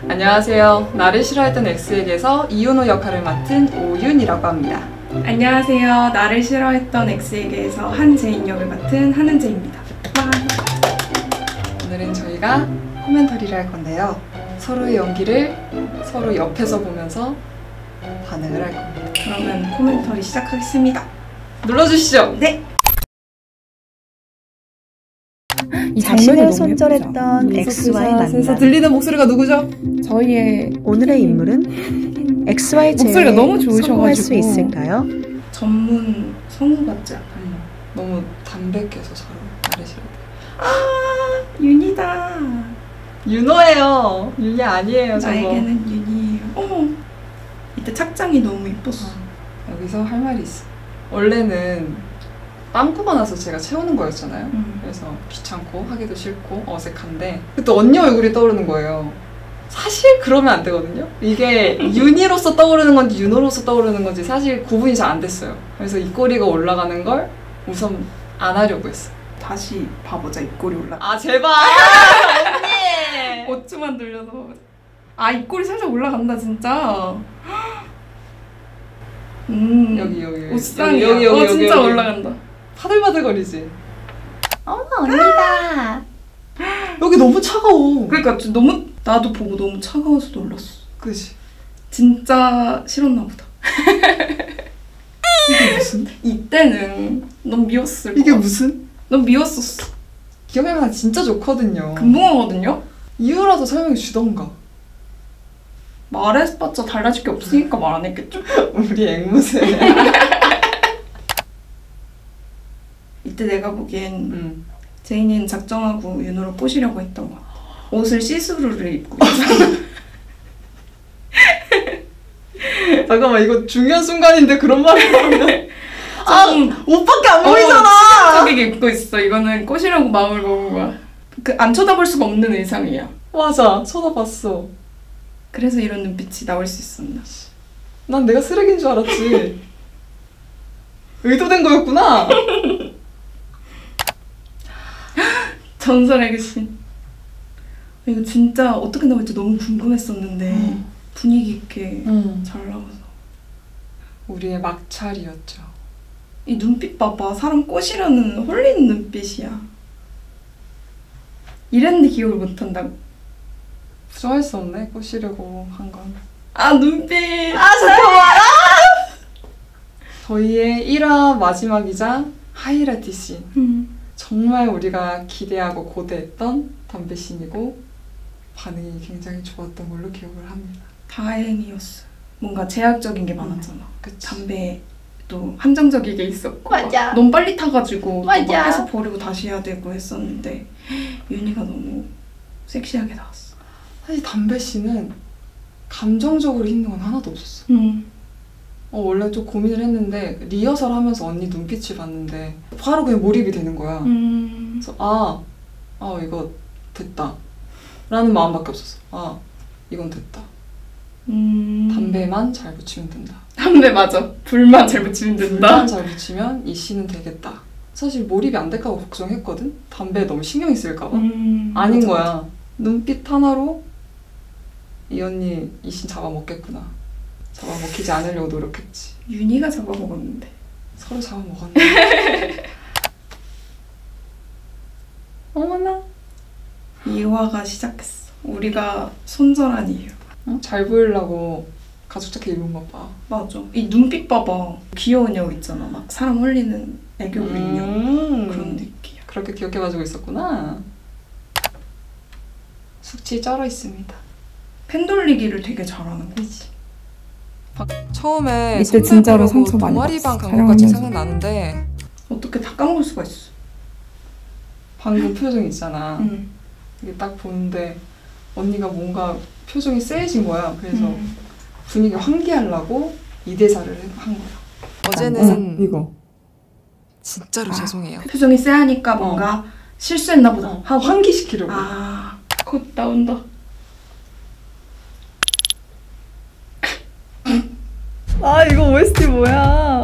안녕하세요. 나를 싫어했던 X에게서 이윤호 역할을 맡은 오윤이라고 합니다. 안녕하세요. 나를 싫어했던 X에게서 한재인 역을 맡은 한은재입니다. 오늘은 저희가 코멘터리를 할 건데요. 서로의 연기를 서로 옆에서 보면서 반응을 할 겁니다. 그러면 코멘터리 시작하겠습니다. 눌러주시죠. 네! 이 자신을 손절했던 X와의 만남. 들리는 목소리가 누구죠? 저희의 오늘의 인물은 XY 목소리가 제에 너무 좋으셔가지고 성공할 수 있을까요? 전문 성우 같지 않아요? 너무 담백해서 서로 나를 싫어해. 아, 윤이다. 윤호예요. 윤이 아니에요. 저거. 나에게는 윤이에요. 어머, 이때 착장이 너무 이뻤어. 여기서 할 말이 있어. 원래는 빵꾸가 나서 제가 채우는 거였잖아요. 그래서 귀찮고 하기도 싫고 어색한데 그때 언니 얼굴이 떠오르는 거예요. 사실 그러면 안 되거든요. 이게 윤희로서 떠오르는 건지 윤호로서 떠오르는 건지 사실 구분이 잘 안 됐어요. 그래서 입꼬리가 올라가는 걸 우선 안 하려고 했어. 다시 봐보자. 입꼬리 올라가. 아 제발 언니. 어쭈만 돌려서 봐보자. 아, 입꼬리 살짝 올라간다 진짜. 여기 옷상이야. 여기 진짜 여기. 올라간다. 파들파들거리지. 어머 언니다. 여기 너무 차가워. 그러니까 너무 나도 보고 너무 차가워서 놀랐어. 그치? 진짜 싫었나 보다. 이게 무슨? 이때는 넌 미웠을 이게 거야. 무슨? 넌 미웠었어. 기억해보면 진짜 좋거든요. 금붕어거든요? 이유라도 설명해 주던가. 말해봤자 달라질 게 없으니까 말 안 했겠죠? 우리 앵무새. 이때 내가 보기엔 제인이는 작정하고 윤호를 꼬시려고 했던 거야. 옷을 시스루를 입고 있잖아. 잠깐만 이거 중요한 순간인데 그런 말을 하면 옷밖에 안 어, 보이잖아. 시각적이게 입고 있어. 이거는 꼬시려고 마음을 먹은 거야. 안 쳐다볼 수가 없는 의상이야. 맞아 쳐다봤어. 그래서 이런 눈빛이 나올 수 있었나. 난 내가 쓰레기인 줄 알았지. 의도된 거였구나. 전설의 귀신. 이거 진짜 어떻게 나올지 너무 궁금했었는데 분위기 있게 잘 나와서. 우리의 막찰이었죠. 이 눈빛 봐봐. 사람 꼬시려는 홀리는 눈빛이야. 이랬는데 기억을 못한다고. 부정할 수 없네 꼬시려고 한 건. 아, 눈빛. 잠깐만. 저희의 1화 마지막이자 하이라이트 씬. 정말 우리가 기대하고 고대했던 담배씬이고 반응이 굉장히 좋았던 걸로 기억을 합니다. 다행이었어. 뭔가 제약적인 게 많았잖아. 그치. 담배도 한정적이게 있었고. 맞아. 너무 빨리 타가지고 맞아. 또 막 해서 버리고 다시 해야 되고 했었는데 윤희가 너무 섹시하게 나왔어. 사실 담배씬은 감정적으로 힘든 건 하나도 없었어. 원래 좀 고민을 했는데 리허설 하면서 언니 눈빛을 봤는데 바로 그냥 몰입이 되는 거야. 그래서 이거 됐다 라는 마음밖에 없었어. 이건 됐다. 담배만 잘 붙이면 된다. 담배 맞아. 불만 잘 붙이면 된다. 불만 잘 붙이면 이 씬은 되겠다. 사실 몰입이 안 될까 봐 걱정했거든. 담배에 너무 신경이 쓰일까 봐. 아닌 맞아, 거야. 맞아. 눈빛 하나로 이 언니 이 씬 잡아먹겠구나. 잡아먹히지 않으려고 노력했지. 윤희가 잡아먹었는데. 서로 잡아먹었네. 어머나. 2화가 시작했어. 우리가 손절한 이유. 잘 보이려고 가죽 자켓 입은 거 봐. 맞아. 이 눈빛 봐봐. 귀여운 여 있잖아. 막 사람 홀리는 애교 부린 여. 그런 느낌이야. 그렇게 기억해가지고 있었구나. 숙취 쩔어 있습니다. 펜 돌리기를 되게 잘하는 거지. 처음에 이때 진짜로 상처 많이 동아리방 받았어, 간 것까지 촬영하면서. 생각나는데 어떻게 다 까먹을 수가 있어. 방금 표정 있잖아. 이게 딱 보는데 언니가 뭔가 표정이 쎄해진 거야. 그래서 분위기 환기하려고 이 대사를 한 거야. 어제는 이거 진짜로 죄송해요. 표정이 쎄하니까 뭔가 실수했나 보다 하고 환기시키려고. 곧 나온다. 이거 OST 뭐야?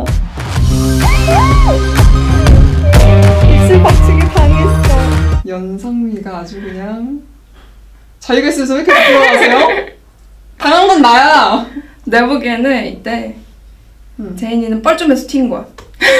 입술 박치기 당했어. 연상미가 아주 그냥 자기가 있어서 왜 이렇게 부끄러워하세요? 당한 건 나야. 내 보기에는 이때 제인이는 뻘쭘해서 튄 거야.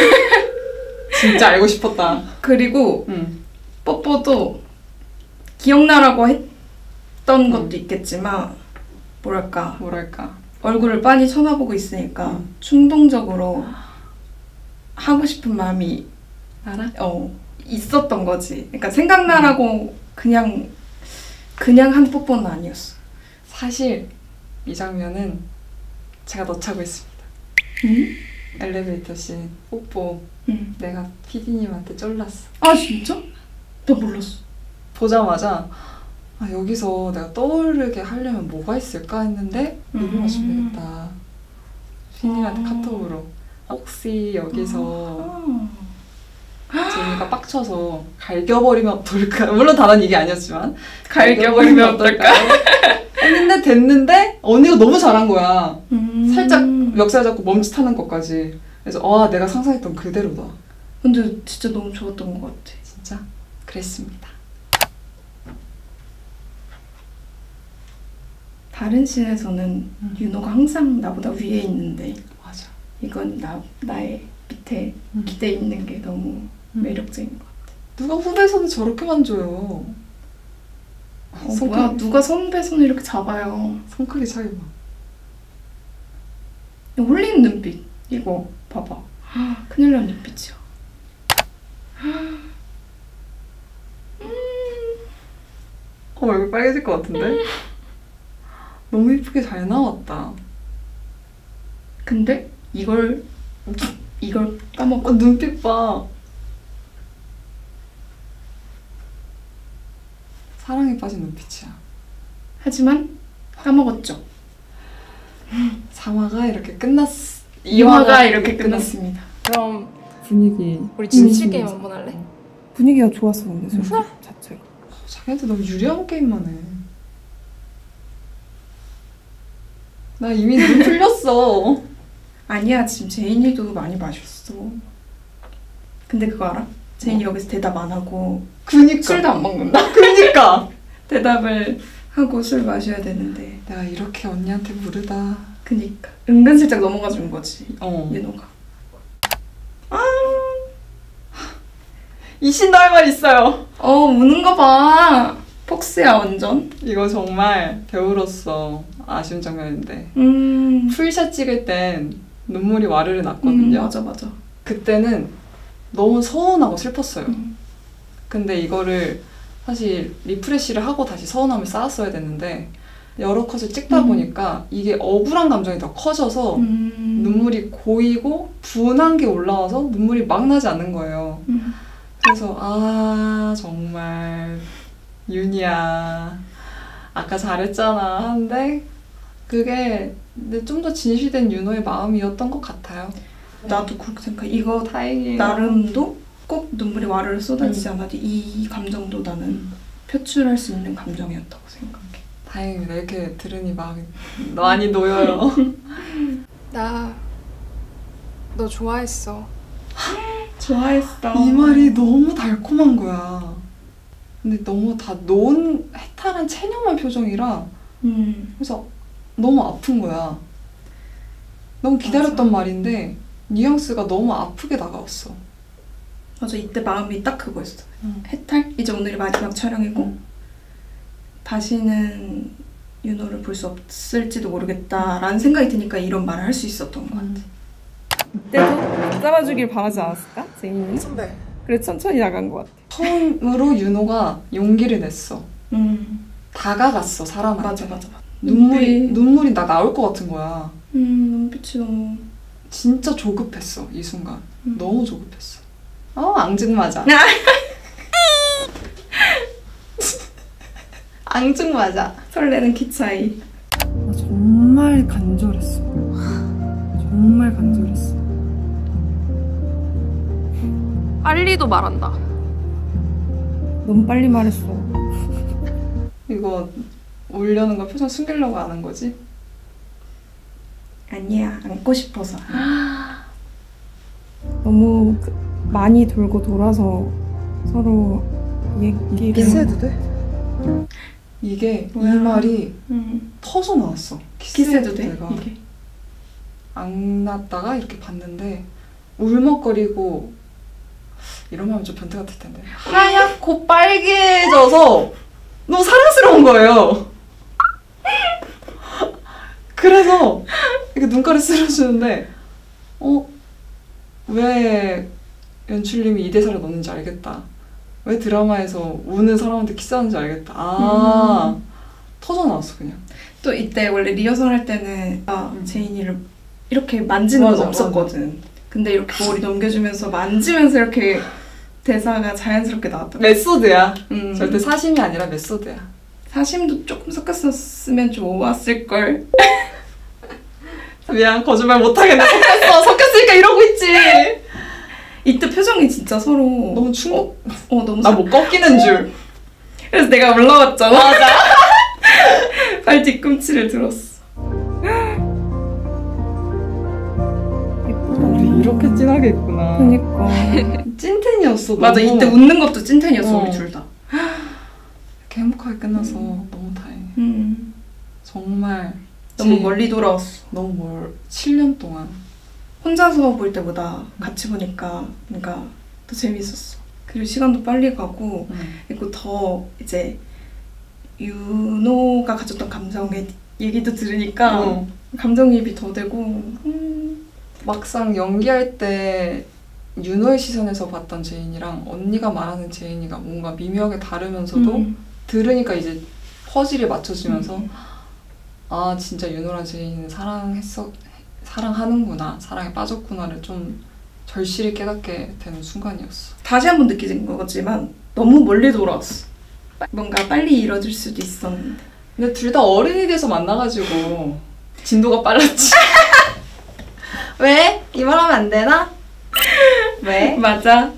진짜 알고 싶었다. 그리고 뽀뽀도 기억나라고 했던 것도 있겠지만 뭐랄까 얼굴을 빤히 쳐다보고 있으니까 충동적으로 하고 싶은 마음이 알아? 있었던 거지. 그러니까 생각나라고 그냥 한 뽀뽀는 아니었어. 사실 이 장면은 제가 넣자고 했습니다. 엘리베이터 씬 뽀뽀 내가 PD님한테 쫄랐어. 아 진짜? 나 몰랐어. 보자마자 여기서 내가 떠오르게 하려면 뭐가 있을까 했는데 이거 맞추면 되겠다. PD님한테 카톡으로 혹시 여기서 제이가 빡쳐서 갈겨버리면 어떨까? 물론 단언 이게 아니었지만 갈겨버리면 어떨까? 했는데 됐는데 언니가 너무 잘한 거야. 살짝 멱살 잡고 멈칫하는 것까지. 그래서 내가 상상했던 그대로다. 근데 진짜 너무 좋았던 것 같아. 진짜? 그랬습니다. 다른 씬에서는 윤호가 항상 나보다 위에 있는데 맞아. 이건 나의 밑에 기대 있는 게 너무 매력적인 것 같아. 누가 후배 손을 저렇게 만져요? 뭐야, 누가 선배 손을 이렇게 잡아요. 손 크기 차이 봐. 홀린 눈빛 이거 봐봐. 큰일 난 눈빛이야. 얼굴 빨개질 것 같은데? 너무 예쁘게 잘 나왔다. 근데 이걸 까먹고 눈빛 봐. 사랑에 빠진 눈빛이야. 하지만 까먹었죠. 3화가 이렇게 끝났. 2화가 이렇게 끝났습니다. 그럼 분위기. 우리 진실 게임 한번 할래? 분위기가 좋았어 근데 솔직히 자체가. 자기한테 너무 유리한 게임만 해. 나 이미 눈 풀렸어. 아니야, 지금 제인이도 많이 마셨어. 근데 그거 알아? 제인이 여기서 대답 안 하고 그니까. 술도 안 먹는다. 그니까. 대답을 하고 술 마셔야 되는데 내가 이렇게 언니한테 무르다. 그니까 은근슬쩍 넘어가 준 거지. 윤호가. 이신도 할 말 있어요. 우는 거 봐. 폭스야 완전. 이거 정말 배우로서 아쉬운 장면인데 풀샷 찍을 땐 눈물이 와르르 났거든요. 맞아. 그때는 너무 서운하고 슬펐어요. 근데 이거를 사실 리프레시를 하고 다시 서운함을 쌓았어야 됐는데 여러 컷을 찍다 보니까 이게 억울한 감정이 더 커져서 눈물이 고이고 분한 게 올라와서 눈물이 막 나지 않는 거예요. 그래서 정말 윤이야 아까 잘했잖아 하는데 그게 좀 더 진실된 윤호의 마음이었던 것 같아요. 나도 그렇게 생각해. 이거 다행이에요. 나름도 꼭 눈물이 와르르 쏟아지지 않아도 이 감정도 나는 표출할 수 있는 감정이었다고 생각해. 다행입니다. 이렇게 들으니 마음이 많이 놓여요. 나 너 좋아했어. 좋아했어. 이 말이 너무 달콤한 거야. 근데 너무 다 놓은 해탈한 체념한 표정이라 그래서 너무 아픈 거야. 너무 기다렸던 말인데 뉘앙스가 너무 아프게 다가왔어. 맞아, 이때 마음이 딱 그거였어. 해탈? 이제 오늘이 마지막 촬영이고 다시는 윤호를 볼 수 없을지도 모르겠다라는 생각이 드니까 이런 말을 할 수 있었던 것 같아. 이때도 잡아주길 바라지 않았을까? 제인이? 선배. 그래 천천히 나간 것 같아. 처음으로 윤호가 용기를 냈어. 다가갔어 사람한테. 맞아. 눈물이 나 나올 것 같은 거야. 눈빛이 너무 진짜 조급했어 이 순간. 너무 조급했어. 앙증맞아. 앙증맞아. 설레는 키 차이. 나 정말 간절했어. 정말 간절했어. 빨리도 말한다. 너무 빨리 말했어. 이거 올려는 거 표정 숨기려고 하는 거지? 아니야, 안고 싶어서. 너무 많이 돌고 돌아서 서로 얘기를 키스해도 돼? 이게 뭐야? 이 말이 터져 나왔어. 키스해도 돼? 내가 이게? 안 났다가 이렇게 봤는데 울먹거리고 이런 말하면 좀 변태 같을 텐데 하얗고 빨개져서 너무 사랑스러운 거예요. 그래서 이렇게 눈가를 쓸어주는데 왜 연출님이 이 대사를 넣는지 알겠다. 왜 드라마에서 우는 사람한테 키스하는지 알겠다. 터져 나왔어 그냥. 또 이때 원래 리허설 할 때는 제인이를 이렇게 만지는 건 없었거든. 맞아. 근데 이렇게 머리 넘겨주면서 만지면서 이렇게 대사가 자연스럽게 나왔다. 메소드야. 절대 사심이 아니라 메소드야. 사심도 조금 섞었으면 좋았을걸. 미안, 거짓말 못하겠네. 섞였으니까 이러고 있지. 이때 표정이 진짜 서로 너무 충격. 너무 나 뭐 꺾이는 줄. 그래서 내가 올라왔잖아. 맞아. 발 뒤꿈치를 들었어. 우리 이렇게 진하게 했구나. 그니까. 찐텐이었어. 맞아, 이때 웃는 것도 찐텐이었어, 우리 둘 다. 이렇게 행복하게 끝나서 너무 다행이야. 정말 너무 멀리 돌아왔어. 너무 7년 동안. 혼자서 볼 때보다 같이 보니까 그러니까 더 재밌었어. 그리고 시간도 빨리 가고 그리고 더 이제 윤호가 가졌던 감정의 얘기도 들으니까 감정이입이 더 되고 막상 연기할 때 윤호의 시선에서 봤던 제인이랑 언니가 말하는 제인이가 뭔가 미묘하게 다르면서도 들으니까 이제 퍼즐이 맞춰지면서 아 진짜 윤호랑 제인이는 사랑하는구나, 사랑에 빠졌구나를 좀 절실히 깨닫게 되는 순간이었어. 다시 한 번 느끼는 거지만 너무 멀리 돌아왔어. 뭔가 빨리 이뤄질 수도 있었는데. 근데 둘 다 어른이 돼서 만나가지고 진도가 빨랐지. 왜? 이 말 하면 안 되나? 왜? 맞아.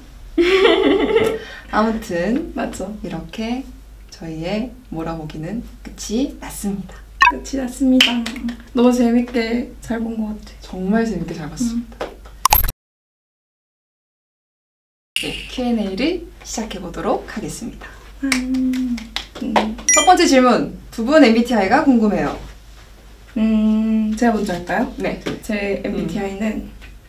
아무튼 맞아. 이렇게 저희의 몰아보기는 끝이 났습니다. 끝이 났습니다. 너무 재밌게 잘 본 것 같아. 정말 재밌게 잘 봤습니다. 네, Q&A를 시작해보도록 하겠습니다. 첫 번째 질문. 두 분 MBTI가 궁금해요. 제가 먼저 할까요? 네. 제 MBTI는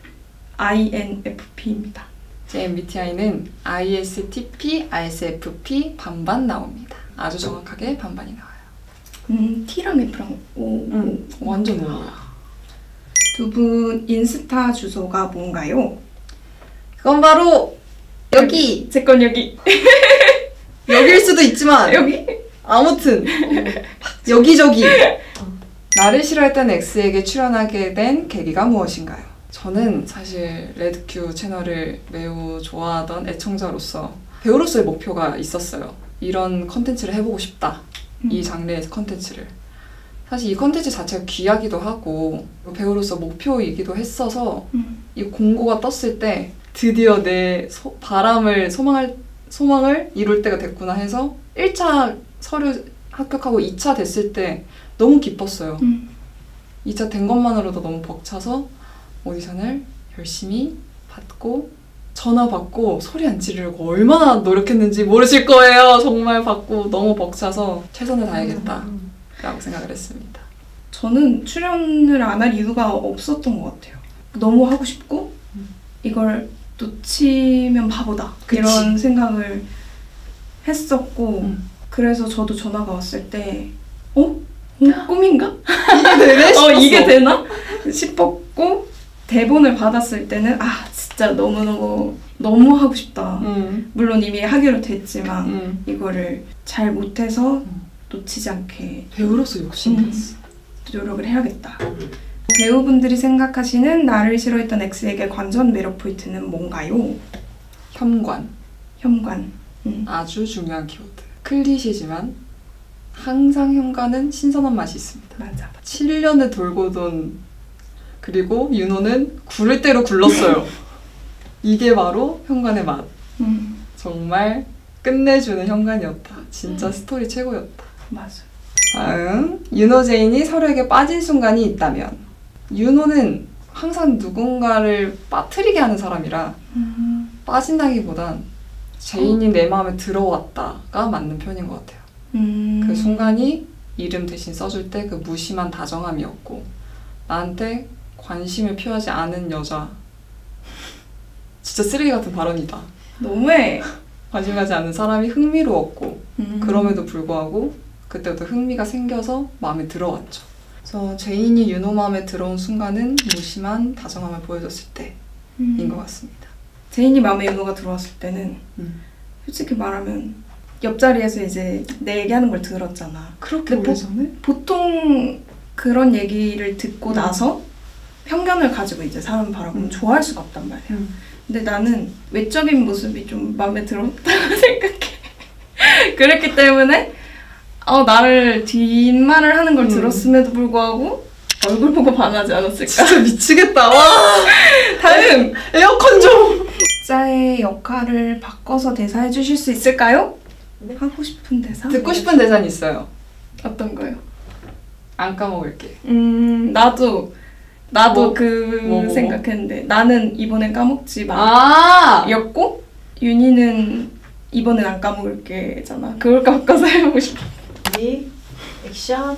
INFP입니다. 제 MBTI는 ISTP, ISFP 반반 나옵니다. 아주 정확하게 반반이 나와요. T랑 F랑 O. 완전 O야. 두 분 인스타 주소가 뭔가요? 그건 바로 여기! 제 건 여기. 여기일 수도 있지만 여기? 아무튼 여기저기. 나를 싫어했던 X에게 출연하게 된 계기가 무엇인가요? 저는 사실 레드큐 채널을 매우 좋아하던 애청자로서 배우로서의 목표가 있었어요. 이런 컨텐츠를 해보고 싶다. 이 장르의 컨텐츠를. 사실 이 컨텐츠 자체가 귀하기도 하고 배우로서 목표이기도 했어서 이 공고가 떴을 때 드디어 내 소망을 이룰 때가 됐구나 해서 1차 서류 합격하고 2차 됐을 때 너무 기뻤어요. 2차 된 것만으로도 너무 벅차서 오디션을 열심히 받고 전화 받고 소리 안 지르려고 얼마나 노력했는지 모르실 거예요. 정말 받고 너무 벅차서 최선을 다해야겠다 라고 생각을 했습니다. 저는 출연을 안 할 이유가 없었던 것 같아요. 너무 하고 싶고 이걸 놓치면 바보다. 그치. 이런 생각을 했었고 그래서 저도 전화가 왔을 때 꿈인가? 이게 되네 싶었어. 이게 되나? 싶었고 대본을 받았을 때는 진짜 너무 하고 싶다. 물론 이미 하기로 됐지만 이거를 잘 못해서 놓치지 않게 배우로서 욕심이 났어. 노력을 해야겠다. 배우분들이 생각하시는 나를 싫어했던 X에게 관전 매력 포인트는 뭔가요? 현관. 아주 중요한 키워드. 클리셰지만 항상 현관은 신선한 맛이 있습니다. 맞아. 7년을 돌고 돈 그리고 윤호는 굴을 대로 굴렀어요. 이게 바로 현관의 맛. 정말 끝내주는 현관이었다. 진짜 스토리 최고였다. 맞아. 다음, 윤호 제인이 서로에게 빠진 순간이 있다면 윤호는 항상 누군가를 빠뜨리게 하는 사람이라 빠진다기보단 제인이 내 마음에 들어왔다가 맞는 편인 것 같아요. 그 순간이 이름 대신 써줄 때 그 무심한 다정함이었고, 나한테 관심을 표하지 않은 여자, 진짜 쓰레기 같은 발언이다. 너무해. 관심하지 않은 사람이 흥미로웠고, 그럼에도 불구하고 그때부터 흥미가 생겨서 마음에 들어왔죠. 그래서 제인이 윤호 마음에 들어온 순간은 무심한 다정함을 보여줬을 때인 것 같습니다. 제인이 마음에 윤호가 들어왔을 때는 솔직히 말하면 옆자리에서 이제 내 얘기하는 걸 들었잖아. 그렇게 오래전에? 보통 그런 얘기를 듣고 나서 편견을 가지고 이제 사람 바라보면 좋아할 수가 없단 말이야. 근데 나는 외적인 모습이 좀 마음에 들었다고 생각해. 그랬기 때문에 나를 뒷말을 하는 걸 들었음에도 불구하고 얼굴 보고 반하지 않았을까? 진짜 미치겠다. 와. 다음! 에어컨 좀! 각자의 역할을 바꿔서 대사해 주실 수 있을까요? 네. 하고 싶은 대사? 듣고 싶은 대사는 있어요. 어떤 거요? 안 까먹을게. 나도 뭐? 그 생각했는데 나는 이번엔 까먹지 마. 아! 였고 윤희는 이번엔 안 까먹을게잖아. 그걸 바꿔서 해보고 싶어. 액션.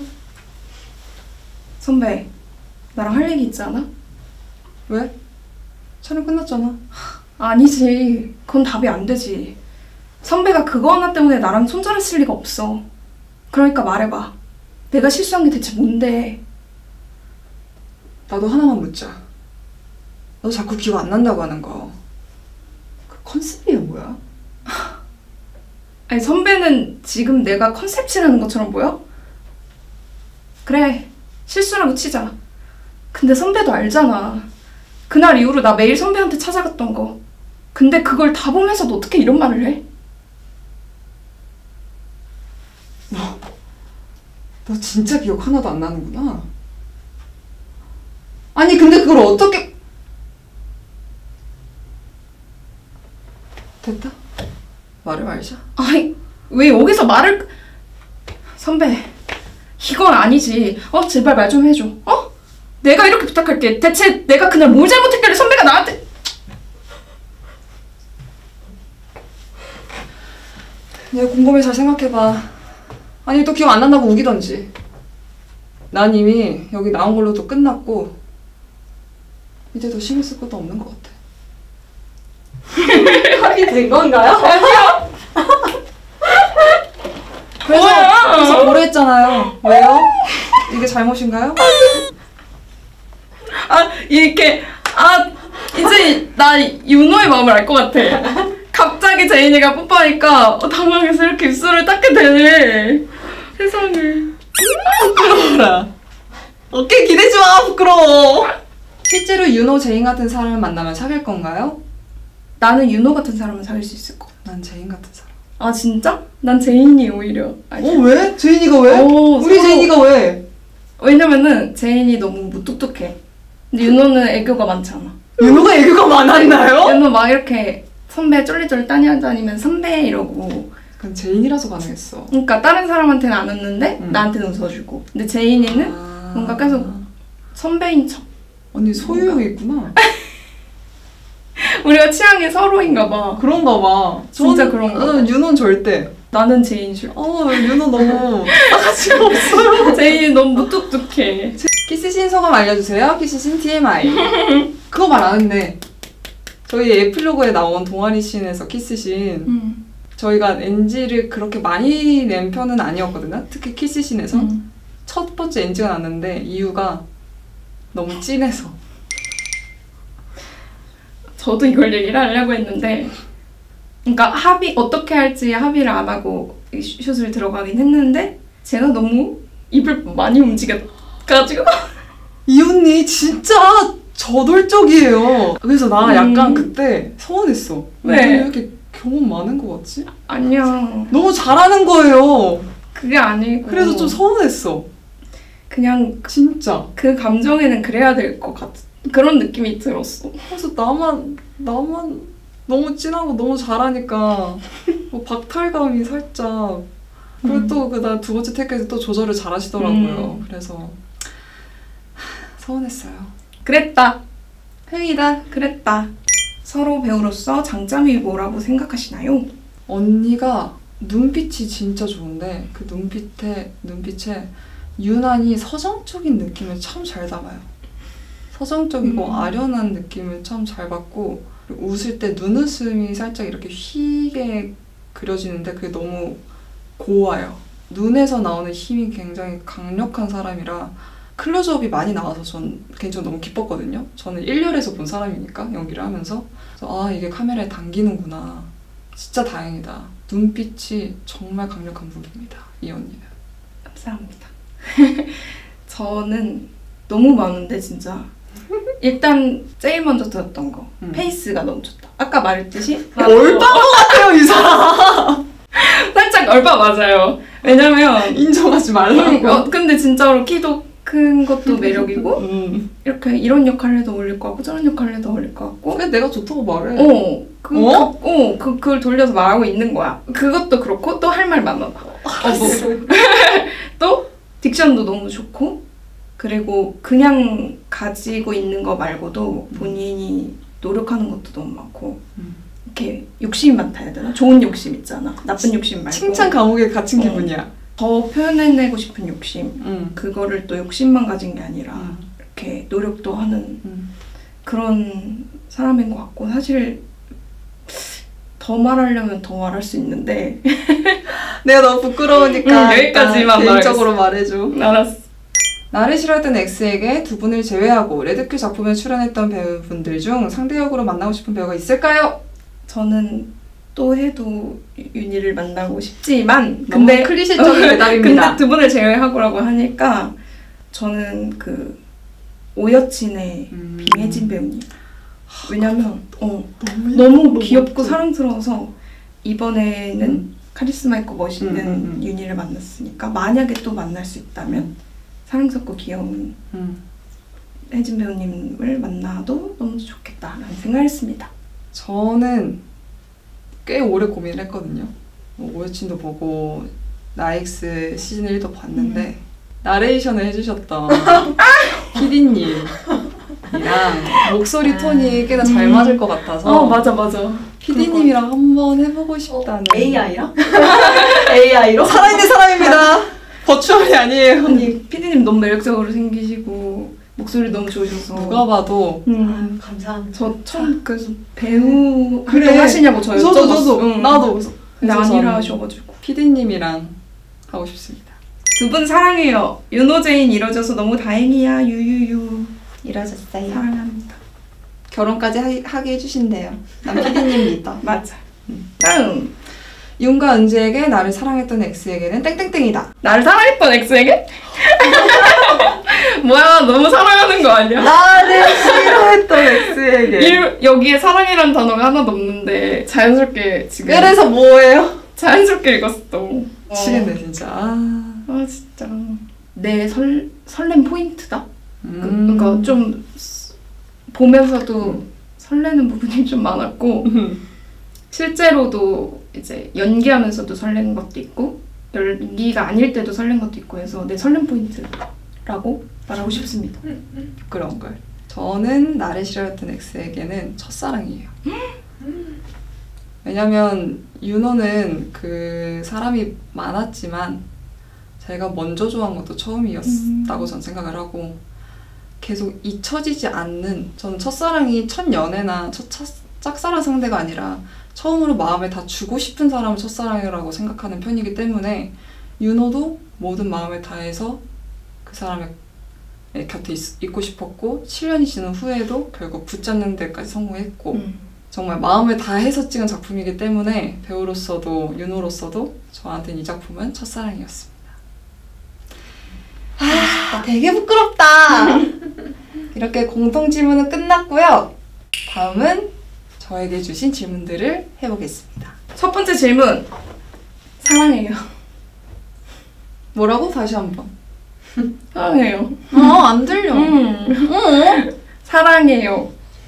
선배, 나랑 할 얘기 있지 않아? 왜? 촬영 끝났잖아. 아니지. 그건 답이 안 되지. 선배가 그거 하나 때문에 나랑 손절했을 리가 없어. 그러니까 말해봐. 내가 실수한 게 대체 뭔데? 나도 하나만 묻자. 너 자꾸 기억 안 난다고 하는 거. 그 컨셉이야 뭐야? 아니 선배는 지금 내가 컨셉이라는 것처럼 보여? 그래. 실수라고 치자. 근데 선배도 알잖아. 그날 이후로 나 매일 선배한테 찾아갔던 거. 근데 그걸 다 보면서도 어떻게 이런 말을 해? 너 진짜 기억 하나도 안 나는구나. 아니 근데 그걸 어떻게... 됐다. 말을 말자. 아니 왜 여기서 말을... 선배 이건 아니지. 제발 말 좀 해줘. 내가 이렇게 부탁할게. 대체 내가 그날 뭘 잘못했길래 선배가 나한테... 내가 곰곰이 잘 생각해봐. 아니 또 기억 안 난다고 우기던지. 난 이미 여기 나온 걸로도 끝났고 이제 더 신경 쓸 것도 없는 것 같아. 합의된 건가요? 그래서 고려했잖아요. 왜요? 이게 잘못인가요? 이렇게 이제 나 윤호의 마음을 알 것 같아. 갑자기 제인이가 뽀뽀하니까 당황해서 이렇게 입술을 닦게 되네. 세상에. 부끄러워라. 어깨 기대지 마. 부끄러워. 실제로 윤호, 제인 같은 사람을 만나면 사귈 건가요? 나는 윤호 같은 사람은 사귈 수 있을 것 같아. 난 제인 같은 사람. 아 진짜? 난 제인이 오히려. 왜? 제인이가 왜? 우리 제인이가 왜? 왜냐면은 제인이 너무 무뚝뚝해. 근데 윤호는 애교가 많잖아. 윤호가 애교가 많았나요? 윤호 막 이렇게 선배 쫄리쫄리 따라다니면 선배 이러고. 그건 제인이라서 가능했어. 그러니까 다른 사람한테는 안 웃는데 나한테는 웃어주고. 근데 제인이는 뭔가 계속 선배인 척. 언니 소유욕이 있구나. 우리가 취향이 서로인가 봐. 그런가 봐. 진짜 그런가 봐. 윤호는 절대. 나는 제인 싫어. 윤호 너무 싸가지가 없어요. 제인이 너무 무뚝뚝해. 키스신 소감 알려주세요. 키스신 TMI. 그거 말 안 했네. 저희 에필로그에 나온 동아리 씬에서 키스신. 저희가 NG를 그렇게 많이 낸 편은 아니었거든요. 특히 키스신에서. 첫 번째 NG가 났는데 이유가 너무 찐해서. 저도 이걸 얘기를 하려고 했는데 그러니까 어떻게 할지 합의를 안 하고 슛을 들어가긴 했는데 제가 너무 입을 많이 움직여가지고 이 언니 진짜 저돌적이에요. 그래서 나 약간 그때 서운했어. 왜 이렇게 경험 많은 거 같지? 아니야. 너무 잘하는 거예요. 그게 아니고. 그래서 좀 서운했어. 그냥 진짜. 그 감정에는 그래야 될 것 같은 그런 느낌이 들었어. 그래서 나만 너무 진하고 너무 잘하니까 뭐 박탈감이 살짝. 그리고 또 나 두 번째 테이크에서 또 조절을 잘 하시더라고요. 그래서 서운했어요. 그랬다. 흥이다. 그랬다. 서로 배우로서 장점이 뭐라고 생각하시나요? 언니가 눈빛이 진짜 좋은데 그 눈빛에 유난히 서정적인 느낌을 참 잘 담아요. 서정적이고 아련한 느낌을 참 잘 받고 웃을 때 눈웃음이 살짝 이렇게 휘게 그려지는데 그게 너무 고와요. 눈에서 나오는 힘이 굉장히 강력한 사람이라 클로즈업이 많이 나와서 전 개인적으로 너무 기뻤거든요. 저는 1열에서 본 사람이니까 연기를 하면서 그래서 아 이게 카메라에 당기는구나. 진짜 다행이다. 눈빛이 정말 강력한 분입니다. 이 언니는. 감사합니다. 저는 너무 많은데 진짜 일단 제일 먼저 들었던 거 페이스가 너무 좋다. 아까 말했듯이 얼빠 같아요 이 사람. 살짝 얼빠 맞아요. 왜냐면 인정하지 말라고. 근데 진짜로 키도 큰 것도 매력이고 이렇게 이런 역할을 해도 어울릴 것 같고 저런 역할을 해도 어울릴 것 같고 그게 내가 좋다고 말해. 그걸 돌려서 말하고 있는 거야. 그것도 그렇고 또 할 말 많아. 또 딕션도 너무 좋고 그리고 그냥 가지고 있는 거 말고도 본인이 노력하는 것도 너무 많고 이렇게 욕심이 많다 해야 되나? 좋은 욕심 있잖아. 나쁜 욕심 말고 칭찬 감옥에 갇힌 기분이야. 더 표현해내고 싶은 욕심 그거를 또 욕심만 가진 게 아니라 이렇게 노력도 하는 그런 사람인 것 같고 사실 더 말하려면 더 말할 수 있는데 내가 너무 부끄러우니까 여기까지만 개인적으로 말해줘. 알았어. 나를 싫어했던 X에게 두 분을 제외하고 레드큐 작품에 출연했던 배우분들 중 상대 역으로 만나고 싶은 배우가 있을까요? 저는 또 해도 윤희를 만나고 싶지만 근데 클리셰적인 대답입니다. 근데 두 분을 제외하고라고 하니까 저는 그 오여친의 빙혜진 배우님 왜냐면 너무 귀엽고 사랑스러워서 이번에는 카리스마 있고 멋있는 윤희를 만났으니까 만약에 또 만날 수 있다면 사랑스럽고 귀여운 혜진 배우님을 만나도 너무 좋겠다라는 생각을 했습니다. 저는 꽤 오래 고민을 했거든요. 오여친도 보고 나엑스 시즌 1도 봤는데 나레이션을 해주셨던 PD님이랑 목소리 톤이 꽤나 잘 맞을 것 같아서 맞아 PD님이랑 한번 해보고 싶다는 AI랑? AI로? 살아있는 사람입니다. 버추얼이 아니에요. 아니 PD님 너무 매력적으로 생기시고 목소리 너무 좋으셔서 누가 봐도 감사합니다. 저 처음 그래서 배우 하시냐고 저 저도 나도 근데 아니라 하셔가지고 PD님이랑 하고 싶습니다. 두 분 사랑해요. 윤호제인 이뤄져서 너무 다행이야. 유유유 이뤄졌어요. 사랑합니다. 결혼까지 하게 해주신대요. 난 PD님 믿어. 맞아. 다음 윤과 은지에게 나를 사랑했던 X에게는 땡땡땡이다. 나를 사랑했던 X에게? 뭐야 너무 사랑하는 거 아니야? 나를 싫어했던 X에게. 여기에 사랑이라는 단어가 하나도 없는데 자연스럽게 지금 그래서 뭐예요? 자연스럽게 읽었어. 미치겠네 진짜. 아 진짜 내 설렘 포인트다. 그러니까 좀 보면서도 설레는 부분이 좀 많았고 실제로도 이제 연기하면서도 설레는 것도 있고 연기가 아닐 때도 설렌 것도 있고 해서 내 설렘 포인트라고 말하고 싶습니다. 그런 걸. 저는 나를 싫어했던 X에게는 첫사랑이에요. 왜냐면 윤호는 그 사람이 많았지만 제가 먼저 좋아한 것도 처음이었다고 전 생각을 하고 계속 잊혀지지 않는 저는 첫사랑이 첫 연애나 첫 짝사랑 상대가 아니라 처음으로 마음을 다 주고 싶은 사람을 첫사랑이라고 생각하는 편이기 때문에 윤호도 모든 마음을 다해서 그 사람의 곁에 있고 싶었고 7년이 지난 후에도 결국 붙잡는 데까지 성공했고 정말 마음을 다해서 찍은 작품이기 때문에 배우로서도 윤호로서도 저한테는 이 작품은 첫사랑이었습니다. 되게 부끄럽다. 이렇게 공통 질문은 끝났고요. 다음은 저에게 주신 질문들을 해보겠습니다. 첫 번째 질문. 사랑해요. 뭐라고? 다시 한번. 사랑해요. 안 들려. 사랑해요.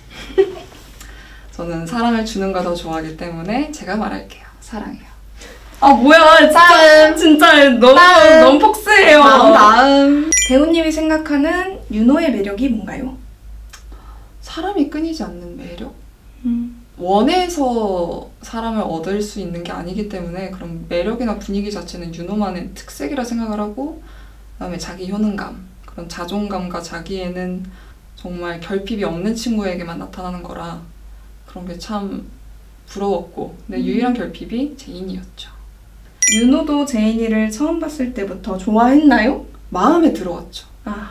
저는 사랑을 주는 거 더 좋아하기 때문에 제가 말할게요. 사랑해요. 아 뭐야 진짜 너무 폭스해요. 다음. 배우님이 생각하는 윤호의 매력이 뭔가요? 사람이 끊이지 않는 매력? 원해서 사람을 얻을 수 있는 게 아니기 때문에 그런 매력이나 분위기 자체는 윤호만의 특색이라 생각을 하고, 그다음에 자기 효능감, 그런 자존감과 자기애는 정말 결핍이 없는 친구에게만 나타나는 거라 그런 게 참 부러웠고, 근데 유일한 결핍이 제인이었죠. 윤호도 제인이를 처음 봤을 때부터 좋아했나요? 마음에 들어왔죠. 아.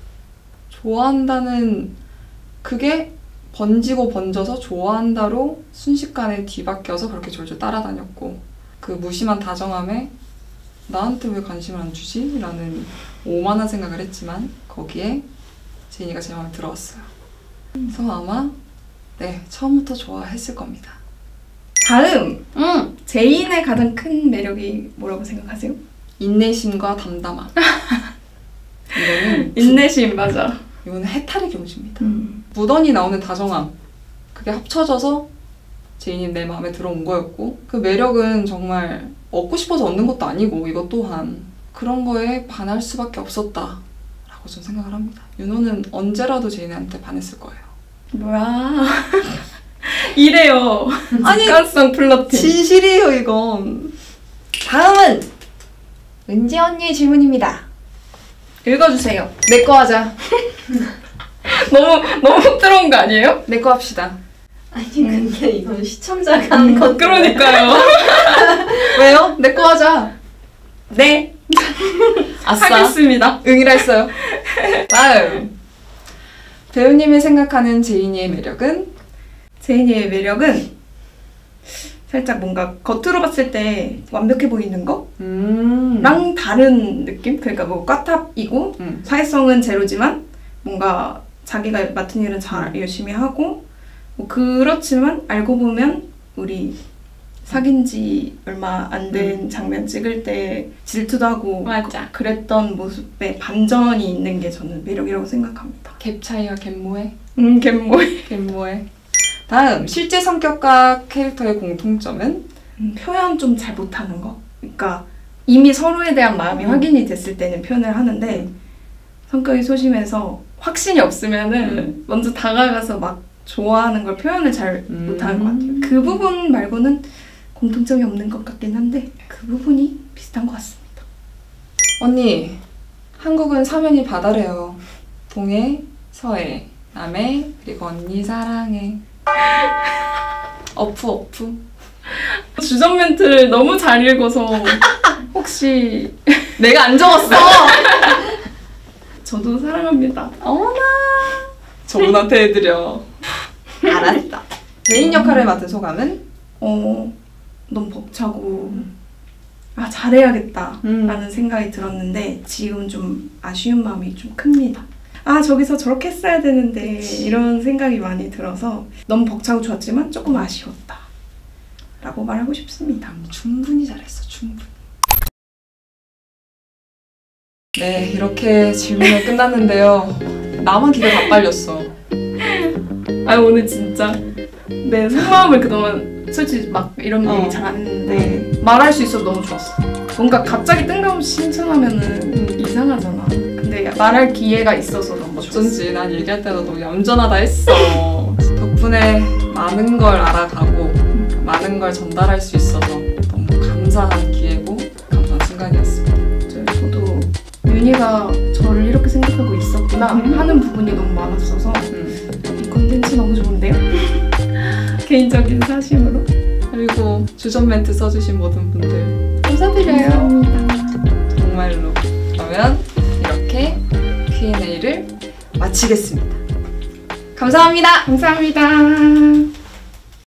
좋아한다는 그게 번지고 번져서 좋아한다로 순식간에 뒤바뀌어서 그렇게 졸졸 따라다녔고, 그 무심한 다정함에 나한테 왜 관심을 안 주지? 라는 오만한 생각을 했지만 거기에 제인이가 제 마음에 들어왔어요. 그래서 아마 네, 처음부터 좋아했을 겁니다. 다음! 제인의 가장 큰 매력이 뭐라고 생각하세요? 인내심과 담담함. 이거는 인내심, 맞아. 이거는 해탈의 경지입니다. 무던히 나오는 다정함, 그게 합쳐져서 제인이 내 마음에 들어온 거였고, 그 매력은 정말 얻고 싶어서 얻는 것도 아니고 이것 또한 그런 거에 반할 수밖에 없었다 라고 저는 생각을 합니다. 윤호는 언제라도 제인한테 반했을 거예요. 뭐야. 이래요. 아니, 직관성 플러팅. 진실이에요 이건. 다음은 은지 언니의 질문입니다. 읽어주세요. 내 거 하자. 너무 훅 들어온 거 아니에요? 내 거 합시다. 아니 근데 이건 시청자가 하는 건데. 그러니까요. 왜요? 내 거 하자. 네. 아싸. 하겠습니다. 응이라 했어요. 다음. 배우님이 생각하는 제인이의 매력은? 제인이의 매력은 살짝 뭔가 겉으로 봤을 때 완벽해 보이는 거랑 다른 느낌? 그러니까 뭐 꽈탑이고 사회성은 제로지만 뭔가 자기가 맡은 일은 잘 열심히 하고 뭐 그렇지만 알고 보면 우리 사귄 지 얼마 안 된 장면 찍을 때 질투도 하고 맞아. 그랬던 모습에 반전이 있는 게 저는 매력이라고 생각합니다. 갭 차이와 갭모에? 갯모이. 갯모에. 다음, 실제 성격과 캐릭터의 공통점은? 표현 좀 잘 못하는 거. 그러니까 이미 서로에 대한 마음이 확인이 됐을 때는 표현을 하는데 성격이 소심해서 확신이 없으면은 먼저 다가가서 막 좋아하는 걸 표현을 잘 못하는 것 같아요. 그 부분 말고는 공통점이 없는 것 같긴 한데 그 부분이 비슷한 것 같습니다. 언니, 한국은 사면이 바다래요. 동해, 서해, 남해, 그리고 언니 사랑해. 어프. 주전 멘트를 너무 잘 읽어서 혹시 내가 안 적었어! 저도 사랑합니다. 어머나! 저분한테 해드려. 알았다. 제인 역할을 맡은 소감은? 너무 벅차고 잘해야겠다 라는 생각이 들었는데 지금 좀 아쉬운 마음이 좀 큽니다. 저기서 저렇게 했어야 되는데 그치. 이런 생각이 많이 들어서 너무 벅차고 좋았지만 조금 아쉬웠다 라고 말하고 싶습니다. 충분히 잘했어, 충분히. 네, 이렇게 질문이 끝났는데요. 나만 기가 다 빨렸어. 오늘 진짜 내 속마음을 그동안 솔직히 막 이런 얘기 잘 안 했는데 말할 수 있어서 너무 좋았어. 뭔가 갑자기 뜬금없이 칭찬하면은 이상하잖아. 근데 말할 기회가 있어서 너무 좋았어. 어쩐지 난 얘기할 때도 너무 얌전하다 했어. 덕분에 많은 걸 알아가고 많은 걸 전달할 수 있어서 너무 감사한 기회고 감사한 순간이었습니다. 저도 윤희가 저를 이렇게 생각하고 있었구나 하는 부분이 너무 많았어서 이 콘텐츠 너무 좋은데요? 개인적인 사심으로. 그리고 주전 멘트 써주신 모든 분들 감사드려요. 감사합니다. 정말로. 그러면 이렇게 Q&A를 마치겠습니다. 감사합니다. 감사합니다.